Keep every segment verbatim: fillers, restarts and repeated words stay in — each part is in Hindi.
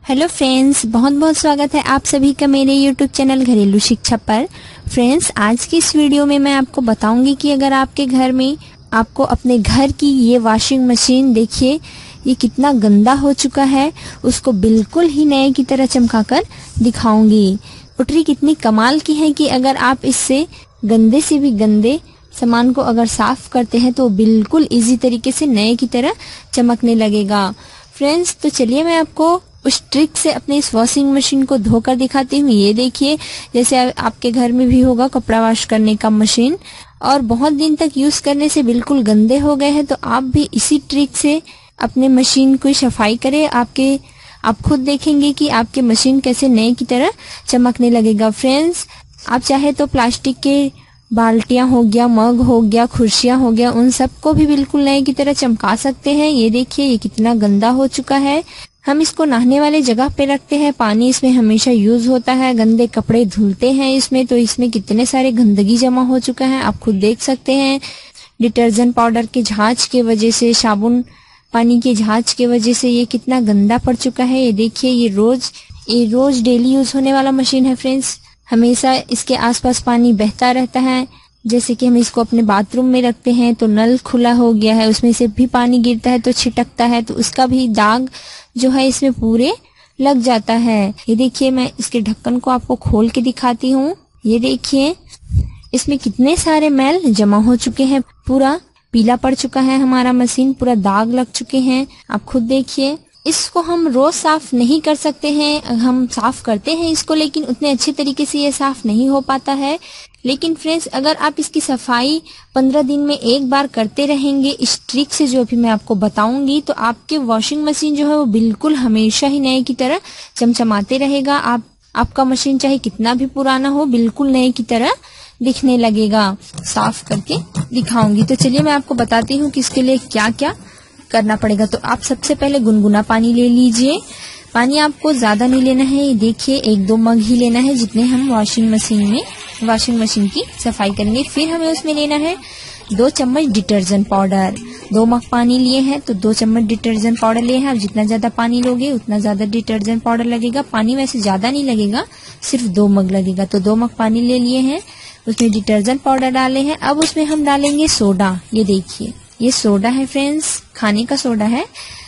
हेलो फ्रेंड्स, बहुत बहुत स्वागत है आप सभी का मेरे यूट्यूब चैनल घरेलू शिक्षा पर। फ्रेंड्स, आज की इस वीडियो में मैं आपको बताऊंगी कि अगर आपके घर में आपको अपने घर की ये वॉशिंग मशीन, देखिए ये कितना गंदा हो चुका है, उसको बिल्कुल ही नए की तरह चमकाकर दिखाऊंगी। पुटरी कितनी कमाल की है कि अगर आप इससे गंदे से भी गंदे सामान को अगर साफ करते हैं तो बिल्कुल इजी तरीके से नए की तरह चमकने लगेगा। फ्रेंड्स, तो चलिए मैं आपको उस ट्रिक से अपने इस वॉशिंग मशीन को धोकर दिखाती हूँ। ये देखिए, जैसे आपके घर में भी होगा कपड़ा वॉश करने का मशीन और बहुत दिन तक यूज करने से बिल्कुल गंदे हो गए हैं, तो आप भी इसी ट्रिक से अपने मशीन की सफाई करें। आपके आप खुद देखेंगे कि आपके मशीन कैसे नए की तरह चमकने लगेगा। फ्रेंड्स, आप चाहे तो प्लास्टिक के बाल्टियां हो गया, मग हो गया, कुर्सियां हो गया, उन सबको भी बिल्कुल नए की तरह चमका सकते हैं। ये देखिए, ये कितना गंदा हो चुका है। हम इसको नहाने वाले जगह पे रखते हैं, पानी इसमें हमेशा यूज होता है, गंदे कपड़े धुलते हैं इसमें, तो इसमें कितने सारे गंदगी जमा हो चुका है, आप खुद देख सकते हैं। डिटर्जेंट पाउडर के झांझ के वजह से, साबुन पानी के झांझ के वजह से ये कितना गंदा पड़ चुका है। ये देखिए, ये रोज ये रोज डेली यूज होने वाला मशीन है। फ्रेंड्स, हमेशा इसके आसपास पानी बहता रहता है। जैसे कि हम इसको अपने बाथरूम में रखते हैं तो नल खुला हो गया है, उसमें से भी पानी गिरता है तो छिटकता है, तो उसका भी दाग जो है इसमें पूरे लग जाता है। ये देखिए, मैं इसके ढक्कन को आपको खोल के दिखाती हूँ। ये देखिए, इसमें कितने सारे मैल जमा हो चुके हैं, पूरा पीला पड़ चुका है हमारा मशीन, पूरा दाग लग चुके हैं, आप खुद देखिए। इसको हम रोज साफ नहीं कर सकते हैं, हम साफ करते हैं इसको, लेकिन उतने अच्छे तरीके से ये साफ नहीं हो पाता है। लेकिन फ्रेंड्स, अगर आप इसकी सफाई पंद्रह दिन में एक बार करते रहेंगे इस ट्रिक से जो अभी मैं आपको बताऊंगी, तो आपके वॉशिंग मशीन जो है वो बिल्कुल हमेशा ही नए की तरह चमचमाते रहेगा। आप आपका मशीन चाहे कितना भी पुराना हो, बिल्कुल नए की तरह दिखने लगेगा। साफ करके दिखाऊंगी, तो चलिए मैं आपको बताती हूँ कि इसके लिए क्या क्या करना पड़ेगा। तो आप सबसे पहले गुनगुना पानी ले लीजिए। पानी आपको ज्यादा नहीं लेना है, ये देखिए एक दो मग ही लेना है जितने हम वॉशिंग मशीन में वॉशिंग मशीन की सफाई करेंगे। फिर हमें उसमें लेना है दो चम्मच डिटर्जेंट पाउडर। दो मग पानी लिए हैं तो दो चम्मच डिटर्जेंट पाउडर लिए हैं। आप जितना ज्यादा पानी लोगे उतना ज्यादा डिटर्जेंट पाउडर लगेगा। पानी वैसे ज्यादा नहीं लगेगा, सिर्फ दो मग लगेगा। तो दो मग पानी ले लिए हैं, उसमें डिटर्जेंट पाउडर डाले हैं। अब उसमें हम डालेंगे सोडा। ये देखिए, ये सोडा है फ्रेंड्स, खाने का सोडा है।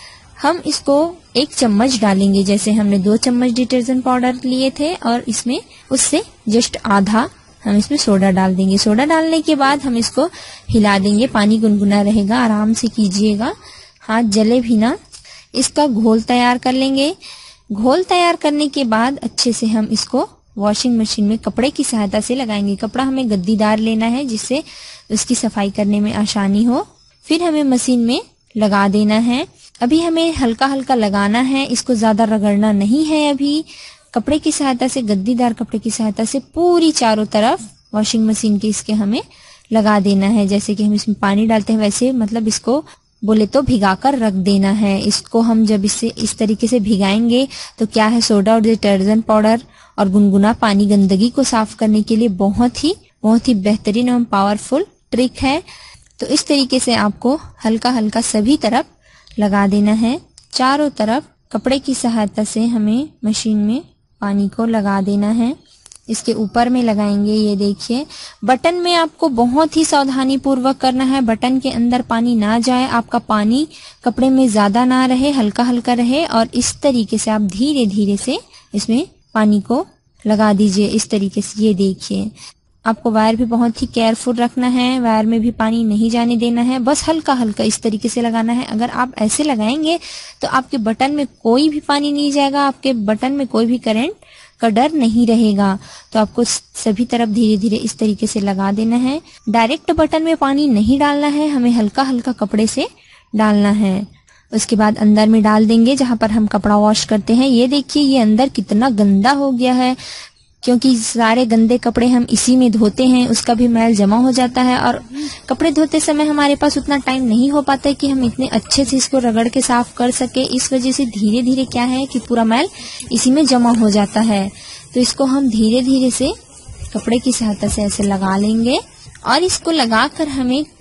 हम इसको एक चम्मच डालेंगे, जैसे हमने दो चम्मच डिटर्जेंट पाउडर लिए थे और इसमें उससे जस्ट आधा हम इसमें सोडा डाल देंगे। सोडा डालने के बाद हम इसको हिला देंगे। पानी गुनगुना रहेगा, आराम से कीजिएगा, हाथ जले भी ना। इसका घोल तैयार कर लेंगे। घोल तैयार करने के बाद अच्छे से हम इसको वॉशिंग मशीन में कपड़े की सहायता से लगाएंगे। कपड़ा हमें गद्दीदार लेना है जिससे उसकी सफाई करने में आसानी हो। फिर हमें मशीन में लगा देना है। अभी हमें हल्का हल्का लगाना है, इसको ज्यादा रगड़ना नहीं है। अभी कपड़े की सहायता से, गद्दीदार कपड़े की सहायता से पूरी चारों तरफ वॉशिंग मशीन के इसके हमें लगा देना है। जैसे कि हम इसमें पानी डालते हैं वैसे, मतलब इसको बोले तो भिगाकर रख देना है। इसको हम जब इससे इस तरीके से भिगाएंगे तो क्या है, सोडा और डिटर्जेंट पाउडर और गुनगुना पानी गंदगी को साफ करने के लिए बहुत ही बहुत ही बेहतरीन एवं पावरफुल ट्रिक है। तो इस तरीके से आपको हल्का हल्का सभी तरफ लगा देना है। चारों तरफ कपड़े की सहायता से हमें मशीन में पानी को लगा देना है। इसके ऊपर में लगाएंगे। ये देखिए, बटन में आपको बहुत ही सावधानी पूर्वक करना है, बटन के अंदर पानी ना जाए, आपका पानी कपड़े में ज्यादा ना रहे, हल्का हल्का रहे। और इस तरीके से आप धीरे धीरे से इसमें पानी को लगा दीजिए, इस तरीके से। ये देखिए, आपको वायर भी बहुत ही केयरफुल रखना है, वायर में भी पानी नहीं जाने देना है, बस हल्का हल्का इस तरीके से लगाना है। अगर आप ऐसे लगाएंगे तो आपके बटन में कोई भी पानी नहीं जाएगा, आपके बटन में कोई भी करंट का डर नहीं रहेगा। तो आपको सभी तरफ धीरे धीरे इस तरीके से लगा देना है। डायरेक्ट बटन में पानी नहीं डालना है, हमें हल्का हल्का कपड़े से डालना है। उसके बाद अंदर में डाल देंगे जहां पर हम कपड़ा वॉश करते हैं। ये देखिए, ये अंदर कितना गंदा हो गया है, क्योंकि सारे गंदे कपड़े हम इसी में धोते हैं, उसका भी मैल जमा हो जाता है। और कपड़े धोते समय हमारे पास उतना टाइम नहीं हो पाता है कि हम इतने अच्छे से इसको रगड़ के साफ कर सके। इस वजह से धीरे धीरे क्या है कि पूरा मैल इसी में जमा हो जाता है। तो इसको हम धीरे धीरे से कपड़े की सहायता से ऐसे लगा लेंगे और इसको लगाकर हमें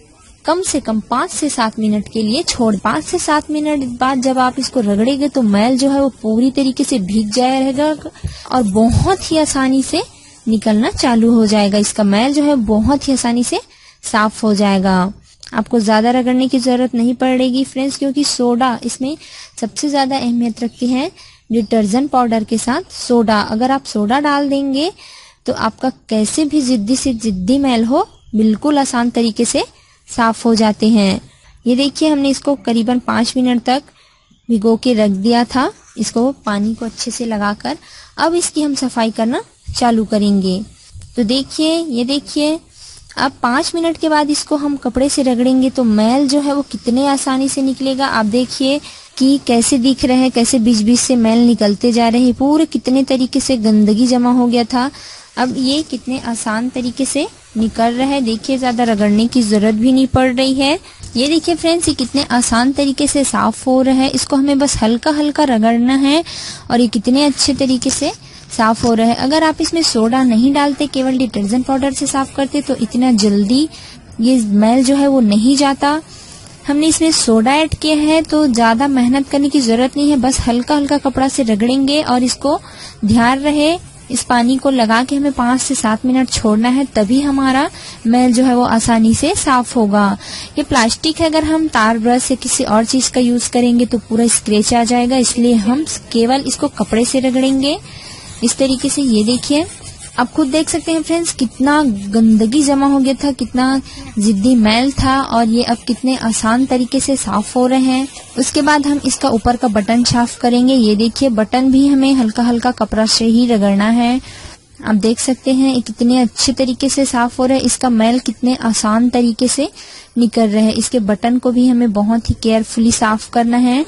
कम से कम पाँच से सात मिनट के लिए छोड़। पाँच से सात मिनट बाद जब आप इसको रगड़ेंगे तो मैल जो है वो पूरी तरीके से भीग जाएगा और बहुत ही आसानी से निकलना चालू हो जाएगा। इसका मैल जो है बहुत ही आसानी से साफ हो जाएगा। आपको ज्यादा रगड़ने की जरूरत नहीं पड़ेगी फ्रेंड्स, क्योंकि सोडा इसमें सबसे ज्यादा अहमियत रखती है डिटर्जेंट पाउडर के साथ सोडा। अगर आप सोडा डाल देंगे तो आपका कैसे भी जिद्दी से जिद्दी मैल हो बिल्कुल आसान तरीके से साफ हो जाते हैं। ये देखिए हमने इसको करीबन पाँच मिनट तक भिगो के रख दिया था, इसको पानी को अच्छे से लगाकर। अब इसकी हम सफाई करना चालू करेंगे। तो देखिए, ये देखिए अब पाँच मिनट के बाद इसको हम कपड़े से रगड़ेंगे तो मैल जो है वो कितने आसानी से निकलेगा। आप देखिए कि कैसे दिख रहे हैं, कैसे बीच बीच से मैल निकलते जा रहे हैं। पूरे कितने तरीके से गंदगी जमा हो गया था, अब ये कितने आसान तरीके से निकल रहा है। देखिए ज्यादा रगड़ने की जरूरत भी नहीं पड़ रही है। ये देखिए फ्रेंड्स, ये कितने आसान तरीके से साफ हो रहा है। इसको हमें बस हल्का हल्का रगड़ना है और ये कितने अच्छे तरीके से साफ हो रहा है। अगर आप इसमें सोडा नहीं डालते, केवल डिटर्जेंट पाउडर से साफ करते तो इतना जल्दी ये मैल जो है वो नहीं जाता। हमने इसमें सोडा ऐड किया है तो ज्यादा मेहनत करने की जरूरत नहीं है, बस हल्का हल्का कपड़ा से रगड़ेंगे और इसको ध्यान रहे इस पानी को लगा के हमें पाँच से सात मिनट छोड़ना है, तभी हमारा मैल जो है वो आसानी से साफ होगा। ये प्लास्टिक है, अगर हम तार ब्रश या किसी और चीज का यूज करेंगे तो पूरा स्क्रैच आ जाएगा, इसलिए हम केवल इसको कपड़े से रगड़ेंगे इस तरीके से। ये देखिए, आप खुद देख सकते हैं फ्रेंड्स कितना गंदगी जमा हो गया था, कितना जिद्दी मैल था और ये अब कितने आसान तरीके से साफ हो रहे हैं। उसके बाद हम इसका ऊपर का बटन साफ करेंगे। ये देखिए, बटन भी हमें हल्का हल्का कपड़ा से ही रगड़ना है। आप देख सकते हैं ये कितने अच्छे तरीके से साफ हो रहे हैं, इसका मैल कितने आसान तरीके से निकल रहे हैं। इसके बटन को भी हमें बहुत ही केयरफुली साफ करना है।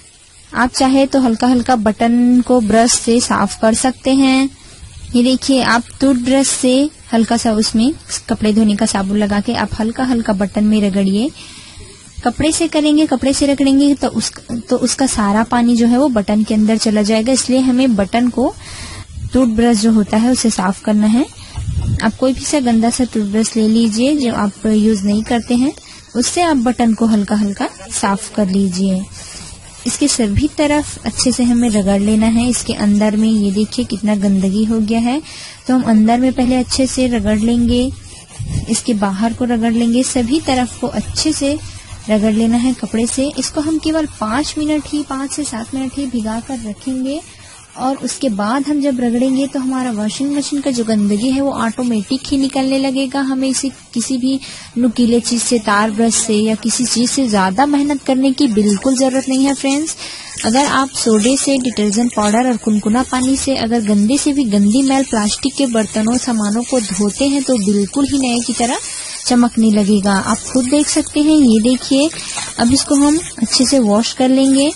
आप चाहे तो हल्का हल्का बटन को ब्रश से साफ कर सकते हैं। ये देखिए, आप टूथब्रश से हल्का सा उसमें कपड़े धोने का साबुन लगा के आप हल्का हल्का बटन में रगड़िए। कपड़े से करेंगे, कपड़े से रगड़ेंगे तो उस तो उसका सारा पानी जो है वो बटन के अंदर चला जाएगा, इसलिए हमें बटन को टूथब्रश जो होता है उसे साफ करना है। आप कोई भी सा गंदा सा टूथब्रश ले लीजिए जो आप यूज नहीं करते हैं, उससे आप बटन को हल्का हल्का साफ कर लीजिए। इसके सभी तरफ अच्छे से हमें रगड़ लेना है। इसके अंदर में ये देखिए कितना गंदगी हो गया है, तो हम अंदर में पहले अच्छे से रगड़ लेंगे, इसके बाहर को रगड़ लेंगे, सभी तरफ को अच्छे से रगड़ लेना है कपड़े से। इसको हम केवल पाँच मिनट ही पाँच से सात मिनट ही भिगा कर रखेंगे और उसके बाद हम जब रगड़ेंगे तो हमारा वॉशिंग मशीन का जो गंदगी है वो ऑटोमेटिक ही निकलने लगेगा। हमें इसे किसी भी नुकीले चीज से, तार ब्रश से या किसी चीज से ज्यादा मेहनत करने की बिल्कुल जरूरत नहीं है फ्रेंड्स। अगर आप सोडे से, डिटर्जेंट पाउडर और कुनकुना पानी से अगर गंदे से भी गंदी मैल प्लास्टिक के बर्तनों, सामानों को धोते हैं तो बिल्कुल ही नए की तरह चमकने लगेगा। आप खुद देख सकते हैं। ये देखिए, अब इसको हम अच्छे से वॉश कर लेंगे।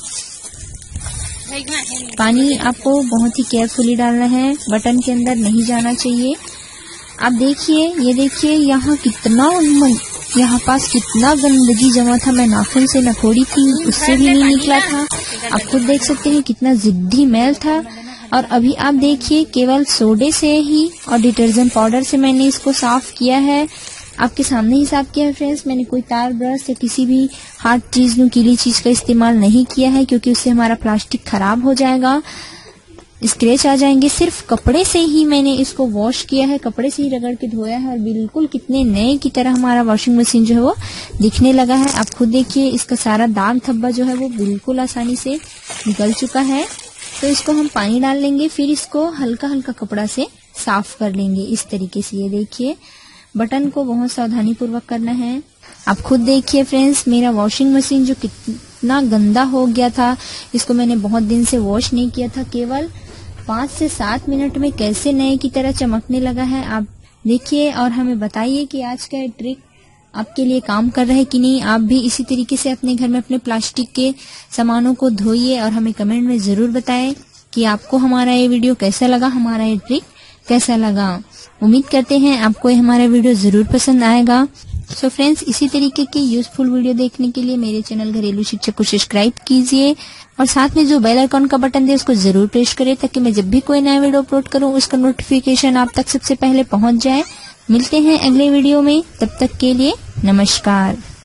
पानी आपको बहुत ही केयरफुली डालना है, बटन के अंदर नहीं जाना चाहिए। आप देखिए, ये देखिए यहाँ कितना यहाँ पास कितना गंदगी जमा था। मैं नाखून से नखोड़ी थी, उससे भी नहीं निकला था। आप खुद देख सकते हैं कितना जिद्दी मैल था। और अभी आप देखिए, केवल सोडे से ही और डिटर्जेंट पाउडर से मैंने इसको साफ किया है। आपके सामने ही साफ किया है फ्रेंड्स। मैंने कोई तार ब्रश या किसी भी हार्ड चीज, नुकीली चीज का इस्तेमाल नहीं किया है, क्योंकि उससे हमारा प्लास्टिक खराब हो जाएगा, स्क्रैच आ जाएंगे। सिर्फ कपड़े से ही मैंने इसको वॉश किया है, कपड़े से ही रगड़ के धोया है और बिल्कुल कितने नए की तरह हमारा वॉशिंग मशीन जो है वो दिखने लगा है। आप खुद देखिए, इसका सारा दाग धब्बा जो है वो बिल्कुल आसानी से निकल चुका है। तो इसको हम पानी डाल लेंगे, फिर इसको हल्का हल्का कपड़ा से साफ कर लेंगे इस तरीके से। ये देखिए, बटन को बहुत सावधानी पूर्वक करना है। आप खुद देखिए फ्रेंड्स, मेरा वॉशिंग मशीन जो कितना गंदा हो गया था, इसको मैंने बहुत दिन से वॉश नहीं किया था, केवल पाँच से सात मिनट में कैसे नए की तरह चमकने लगा है। आप देखिए और हमें बताइए कि आज का ट्रिक आपके लिए काम कर रहा है कि नहीं। आप भी इसी तरीके से अपने घर में अपने प्लास्टिक के सामानों को धोइए और हमें कमेंट में जरूर बताएं कि आपको हमारा ये वीडियो कैसा लगा, हमारा ये ट्रिक कैसा लगा। उम्मीद करते हैं आपको ये हमारा वीडियो जरूर पसंद आएगा। सो so फ्रेंड्स, इसी तरीके के यूजफुल वीडियो देखने के लिए मेरे चैनल घरेलू शिक्षा को सब्सक्राइब कीजिए और साथ में जो बेल आइकॉन का बटन दे उसको जरूर प्रेस करें, ताकि मैं जब भी कोई नया वीडियो अपलोड करूं उसका नोटिफिकेशन आप तक सबसे पहले पहुंच जाए। मिलते हैं अगले वीडियो में, तब तक के लिए नमस्कार।